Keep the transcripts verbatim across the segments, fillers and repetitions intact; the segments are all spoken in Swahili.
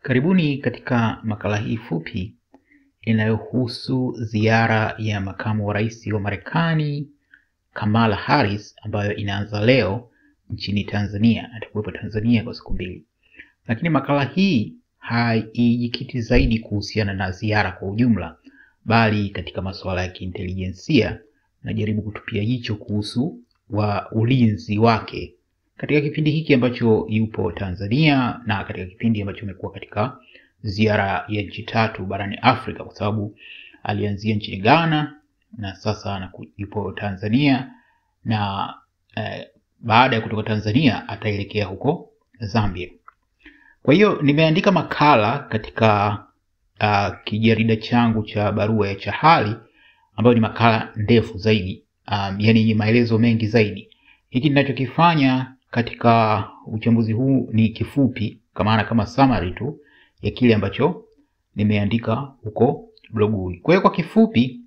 Karibuni katika makala hii fupi inayohusu ziara ya Makamu wa Rais wa Marekani Kamala Harris ambayo inaanza leo nchini Tanzania. Atakuwepo Tanzania kwa siku mbili. Lakini makala hii haijikiti zaidi kuhusiana na ziara kwa ujumla, bali katika masuala ya kiintelijensia najaribu kutupia jicho kuhusu wa ulinzi wake katika kipindi hiki ambacho yupo Tanzania na katika kipindi ambacho amekuwa katika ziara ya nchi tatu barani Afrika, kwa sababu alianzia nchini Ghana na sasa yupo Tanzania na eh, baada ya kutoka Tanzania ataelekea huko Zambia. Kwa hiyo nimeandika makala katika uh, kijarida changu cha barua ya Chahali ambayo ni makala ndefu zaidi, um, yani maelezo mengi zaidi. Hiki ninachokifanya katika uchambuzi huu ni kifupi, kama ana kama summary tu ya kile ambacho nimeandika huko bloguni. Kwa hiyo kwa kifupi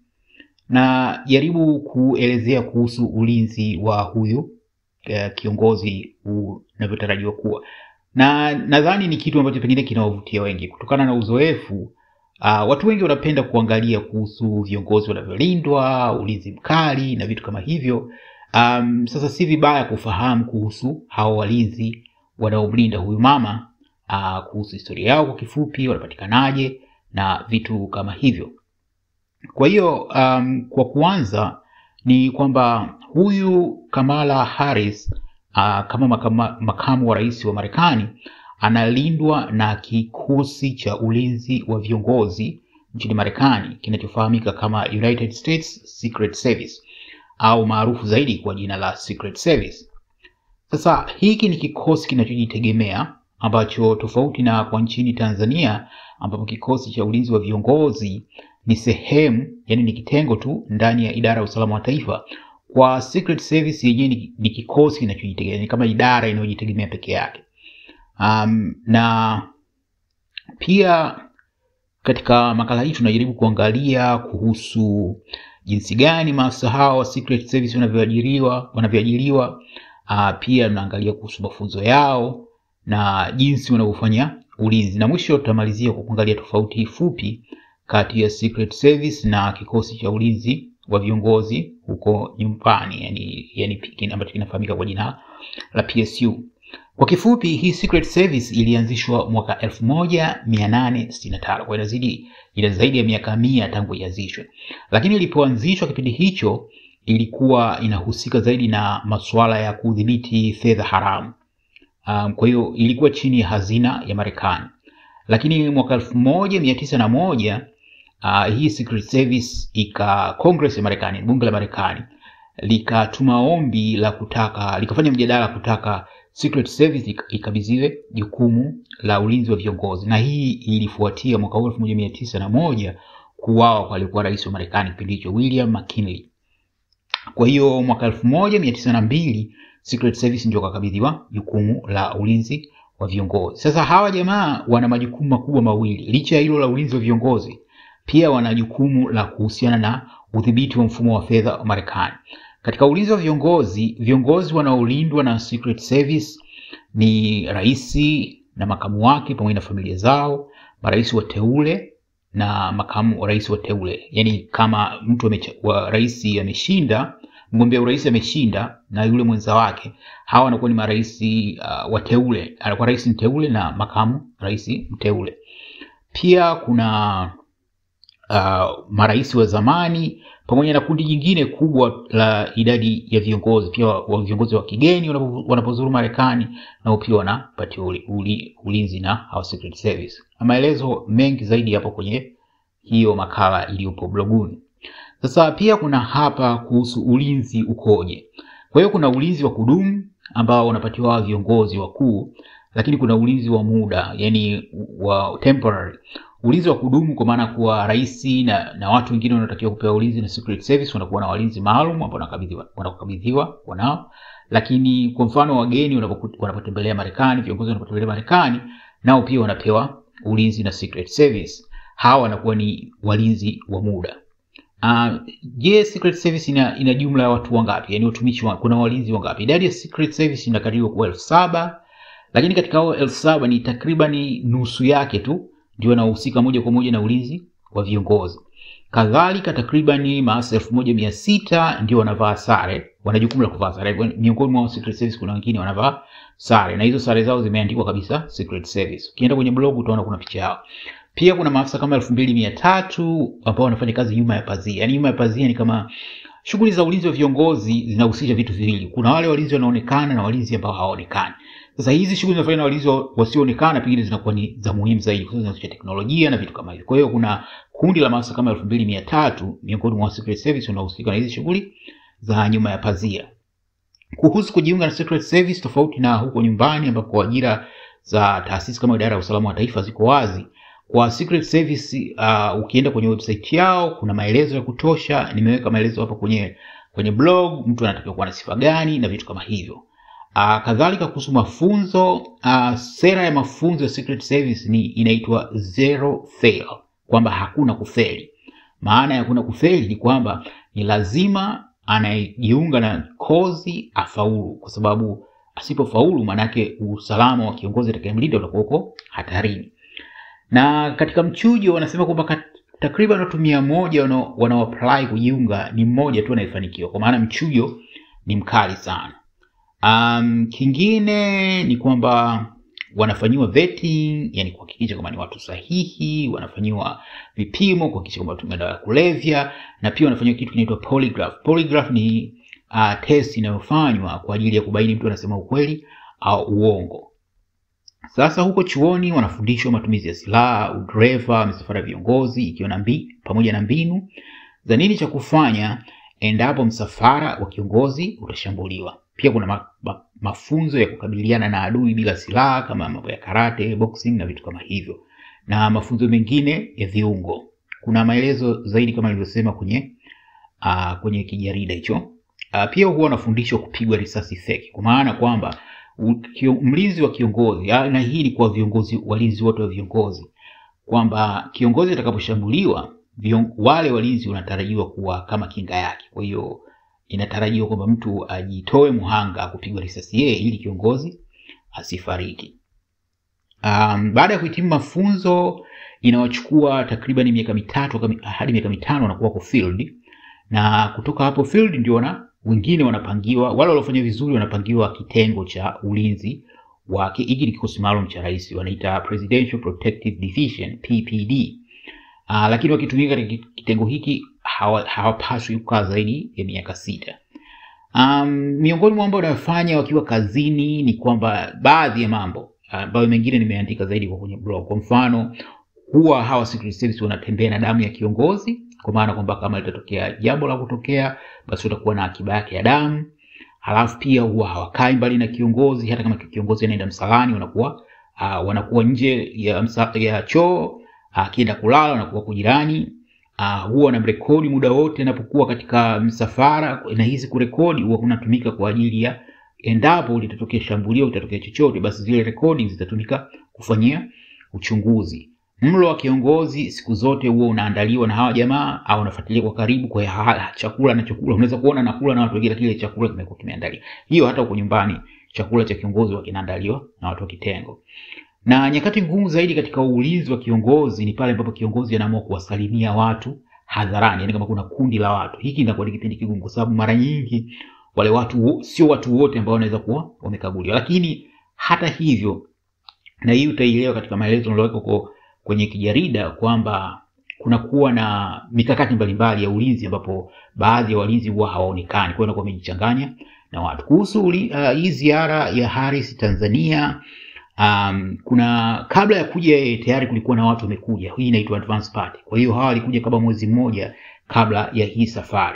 na jaribu kuelezea kuhusu ulinzi wa huyu uh, kiongozi unavyotarajiwa kuwa. Na nadhani ni kitu ambacho pengine kinawavutia wengi kutokana na uzoefu. Uh, watu wengi wanapenda kuangalia kuhusu viongozi wanavyolindwa, ulinzi mkali na vitu kama hivyo. Um, sasa si vibaya kufahamu kuhusu hao walinzi wanaomlinda huyu mama, uh, kuhusu historia yao kwa kifupi, wanapatikanaje na vitu kama hivyo. Kwa hiyo um, kwa kuanza ni kwamba huyu Kamala Harris uh, kama makama, makamu wa rais wa Marekani analindwa na kikosi cha ulinzi wa viongozi nchini Marekani kinachofahamika kama United States Secret Service au maarufu zaidi kwa jina la Secret Service. Sasa hiki ni kikosi kinachojitegemea ambacho tofauti na kwa nchini Tanzania ambapo kikosi cha ulinzi wa viongozi ni sehemu, yani ni kitengo tu ndani ya idara ya usalama wa taifa. Kwa Secret Service yenyewe ni, ni kikosi kinachojitegemea, ni kama idara inayojitegemea peke yake. Um, na pia katika makala hii tunajaribu kuangalia kuhusu jinsi gani maafisa hao wa Secret Service wanavyoajiriwa, wanavyoajiriwa. Uh, pia tunaangalia kuhusu mafunzo yao na jinsi wanavyofanya ulinzi. Na mwisho tutamalizia kwa kuangalia tofauti fupi kati ya Secret Service na kikosi cha ulinzi wa viongozi huko nyumbani, yani yani ambacho kinafahamika kwa jina la P S U. Kwa kifupi, hii Secret Service ilianzishwa mwaka elfu moja mia nane sitini na tano. Kwa inazidi ina zaidi ya miaka mia tangu ianzishwe. Lakini ilipoanzishwa kipindi hicho ilikuwa inahusika zaidi na masuala ya kudhibiti fedha haramu. Um, kwa hiyo ilikuwa chini ya hazina ya Marekani. Lakini mwaka elfu moja mia tisa na moja uh, hii Secret Service ika Congress ya Marekani, bunge la Marekani likatuma ombi la kutaka likafanya mjadala kutaka Secret Service ikabidhiwe jukumu la ulinzi wa viongozi, na hii ilifuatia mwaka elfu moja mia tisa na moja kuuawa kwa aliyekuwa rais wa Marekani kipindi hicho William McKinley. Kwa hiyo mwaka elfu moja mia tisa na mbili Secret Service ndio kakabidhiwa jukumu la ulinzi wa viongozi. Sasa hawa jamaa wana majukumu makubwa mawili. Licha ya hilo la ulinzi wa viongozi, pia wana jukumu la kuhusiana na udhibiti wa mfumo wa fedha wa Marekani. Katika ulinzi wa viongozi, viongozi wanaolindwa na Secret Service ni rais na makamu wake pamoja na familia zao, marais wateule na makamu wa rais wateule. Yani kama mtu wa rais ameshinda, mgombea urais ameshinda na yule mwenza wake, hawa wanakuwa ni marais uh, wateule. Anakuwa rais mteule na makamu rais mteule. Pia kuna uh, marais wa zamani pamoja na kundi jingine kubwa la idadi ya viongozi, pia wa viongozi wa kigeni wanapozuru Marekani nao pia wanapatiwa uli, uli, ulinzi na hao Secret Service. Na maelezo mengi zaidi hapo kwenye hiyo makala iliyopo bloguni. Sasa pia kuna hapa kuhusu ulinzi ukoje. Kwa hiyo kuna ulinzi wa kudumu ambao unapatiwa viongozi wakuu, lakini kuna ulinzi wa muda, yani wa temporary. Ulinzi wa kudumu kwa maana kuwa rais na, na watu wengine wanatakiwa kupewa ulinzi na Secret Service wanakuwa na walinzi maalum ambao wanakabidhiwa wanakabidhiwa wanao. Lakini kwa mfano wageni wanapotembelea Marekani, viongozi wanapotembelea Marekani, nao pia wanapewa ulinzi na Secret Service. Hawa wanakuwa ni walinzi wa muda. Uh, je, Secret Service ina, ina jumla ya watu wangapi? Yani watumishi wa, kuna walinzi wangapi? Idadi ya Secret Service inakadiriwa kuwa elfu saba, Lakini katika hao elfu saba ni takriban nusu yake tu ndio wanahusika moja kwa moja na ulinzi wa viongozi. Kadhalika takriban maafisa elfu moja mia sita ndio wanavaa sare, wana jukumu la kuvaa sare. Miongoni mwa Secret Service kuna wengine wanavaa sare, na hizo sare zao zimeandikwa kabisa Secret Service. Ukienda kwenye blog utaona kuna picha yao. Pia kuna maafisa kama elfu mbili mia tatu ambao wanafanya kazi nyuma ya pazia. Yaani nyuma ya pazia ni kama shughuli za ulinzi wa viongozi zinahusisha vitu viwili. Kuna wale walinzi wanaonekana na walinzi ambao hawaonekani. Sasa hizi shughuli zinafanywa na walinzi wasioonekana pengine zinakuwa ni za muhimu zaidi kwa sababu zinahusisha teknolojia na vitu kama hivyo. Kwa hiyo kuna kundi la maafisa kama elfu mbili mia tatu miongoni mwa Secret Service wanahusika na hizi shughuli za nyuma ya pazia. Kuhusu kujiunga na Secret Service, tofauti na huko nyumbani ambako ajira za taasisi kama Idara ya Usalama wa Taifa ziko wazi, kwa Secret Service uh, ukienda kwenye website yao kuna maelezo ya kutosha. Nimeweka maelezo hapa kwenye kwenye blog, mtu anatakiwa kuwa na sifa gani na vitu kama hivyo. Uh, kadhalika kuhusu mafunzo, uh, sera ya mafunzo ya Secret Service ni inaitwa zero fail, kwamba hakuna kufeli. Maana ya hakuna kufeli ni kwamba ni lazima anayejiunga na kozi afaulu, kwa sababu asipofaulu manake usalama wa kiongozi atakayemlinda utakuwa uko hatarini. Na katika mchujo wanasema kwamba takriban watu mia moja wanao apply kujiunga ni mmoja tu anayefanikiwa, kwa maana mchujo ni mkali sana. Um, kingine ni kwamba wanafanywa vetting, yani kuhakikisha kama ni watu sahihi, wanafanywa vipimo kuhakikisha kama watu madawa ya kulevya, na pia wanafanywa kitu kinaitwa polygraph. Polygraph ni uh, test inayofanywa kwa ajili ya kubaini mtu anasema ukweli au uongo. Sasa huko chuoni wanafundishwa matumizi ya silaha, udereva, misafara ya viongozi ikiwa na mbi pamoja na mbinu za nini cha kufanya endapo msafara wa kiongozi utashambuliwa. Pia kuna ma, ma, mafunzo ya kukabiliana na adui bila silaha kama mambo ya karate, boxing na vitu kama hivyo, na mafunzo mengine ya viungo. Kuna maelezo zaidi kama nilivyosema kwenye uh, kwenye kijarida hicho. Uh, pia huwa wanafundishwa kupigwa risasi feki, kwa maana kwamba mlinzi wa kiongozi, na hii ni kwa viongozi, walinzi wote wa viongozi, kwamba kiongozi atakaposhambuliwa wale walinzi wanatarajiwa kuwa kama kinga yake. Kwa hiyo inatarajiwa kwamba mtu ajitoe muhanga kupigwa risasi yeye ili kiongozi asifariki. Um, baada ya kuhitimu mafunzo inawachukua takriban miaka mitatu hadi miaka mitano wanakuwa kwa field, na kutoka hapo field ndio wana wengine wanapangiwa, wale waliofanya vizuri wanapangiwa kitengo cha ulinzi wake. Hiki ni kikosi maalum cha rais, wanaita Presidential Protective Division P P D. Uh, lakini wakitumika katika kitengo hiki hawapaswi hawa kukaa zaidi ya miaka sita. Um, miongoni mwa mambo wanayofanya wakiwa kazini ni kwamba baadhi ya mambo ambayo uh, mengine nimeandika zaidi kwa kwenye blog. Kwa mfano, huwa hawa Secret Service wanatembea na damu ya kiongozi, kwa maana kwamba kama litatokea jambo la kutokea basi utakuwa na akiba yake ya damu. Halafu pia huwa hawakai mbali na kiongozi, hata kama kiongozi anaenda msalani wanakuwa uh, wanakuwa nje ya msa, ya choo, akienda uh, kulala wanakuwa kujirani. Uh, huwa wanamrekodi muda wote anapokuwa katika msafara, na hizi kurekodi huwa kunatumika kwa ajili ya endapo litatokea shambulio, litatokea chochote, basi zile recordings zitatumika kufanyia uchunguzi. Mlo wa kiongozi siku zote huwa unaandaliwa na hawa jamaa au unafuatilia kwa karibu, kwa chakula na chakula unaweza kuona nakula na watu wengine, kile chakula kimekuwa kimeandaliwa. Hiyo hata huko nyumbani chakula cha kiongozi huwa kinaandaliwa na watu wa kitengo. Na nyakati ngumu zaidi katika ulinzi wa kiongozi ni pale ambapo kiongozi anaamua kuwasalimia watu hadharani, yani kama kuna kundi la watu. Hiki inakuwa ni kipindi kigumu kwa sababu mara nyingi wale watu sio watu wote ambao wanaweza kuwa wamekaguliwa. Lakini hata hivyo, na hii utaielewa katika maelezo niliyoweka kwenye kijarida, kwamba kuna kuwa na mikakati mbalimbali ya ulinzi ambapo baadhi ya walinzi huwa hawaonekani, kwa hiyo wanakuwa wamejichanganya na watu. Kuhusu uh, hii ziara ya Harris Tanzania, um, kuna kabla ya kuja tayari kulikuwa na watu wamekuja. Hii inaitwa advance party. Kwa hiyo hawa walikuja kama mwezi mmoja kabla ya hii safari.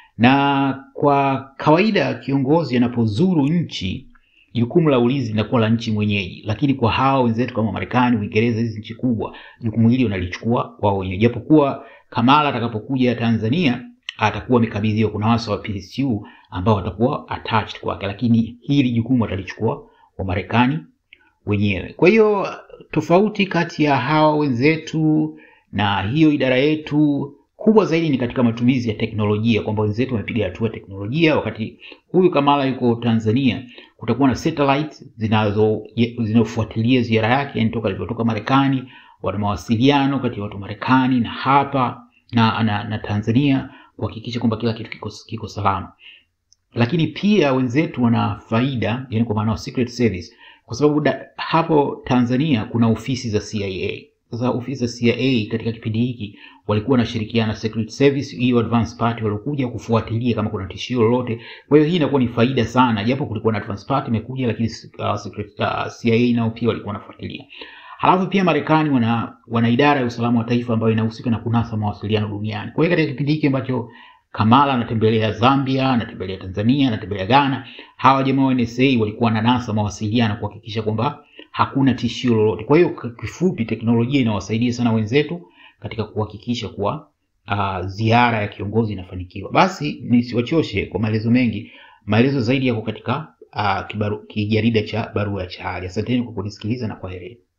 Na kwa kawaida kiongozi anapozuru nchi, jukumu la ulinzi linakuwa la nchi mwenyeji, lakini kwa hao wenzetu kama Marekani, Uingereza, hizi nchi kubwa, jukumu hili wanalichukua wao wenyewe. Japokuwa Kamala atakapokuja Tanzania atakuwa amekabidhiwa, kuna wasa wa P S U ambao watakuwa attached kwake, lakini hili jukumu atalichukua wa Marekani wenyewe. Kwa hiyo tofauti kati ya hao wenzetu na hiyo idara yetu kubwa zaidi ni katika matumizi ya teknolojia, kwamba wenzetu wamepiga hatua teknolojia. Wakati huyu Kamala yuko Tanzania, kutakuwa na satellite zinazo zinazofuatilia ziara yake, yani toka alipotoka Marekani, wana mawasiliano kati ya watu Marekani na hapa na, na, na Tanzania kuhakikisha kwamba kila kitu kiko, kiko salama. Lakini pia wenzetu wana faida, yani kwa maana wa secret service, kwa sababu da, hapo Tanzania kuna ofisi za C I A. Sasa ofisi za C I A katika kipindi hiki walikuwa wanashirikiana secret service, hiyo advance party walikuja kufuatilia kama kuna tishio lolote. Kwa hiyo hii inakuwa ni faida sana, japo kulikuwa na advance party imekuja, lakini uh, secret uh, C I A nao pia walikuwa wanafuatilia. Halafu pia Marekani wana wana idara ya usalama wa taifa ambayo inahusika na kunasa mawasiliano duniani. Kwa hiyo katika kipindi hiki ambacho Kamala anatembelea Zambia, anatembelea Tanzania, anatembelea Ghana, hawa jamaa wa N S A walikuwa wananasa mawasiliano kuhakikisha kwamba hakuna tishio lolote. Kwa hiyo kifupi, teknolojia inawasaidia sana wenzetu katika kuhakikisha kuwa uh, ziara ya kiongozi inafanikiwa. Basi nisiwachoshe kwa maelezo mengi. Maelezo zaidi yako katika uh, kibaru, kijarida cha barua ya Chahali. Asanteni kwa kunisikiliza na kwaheri.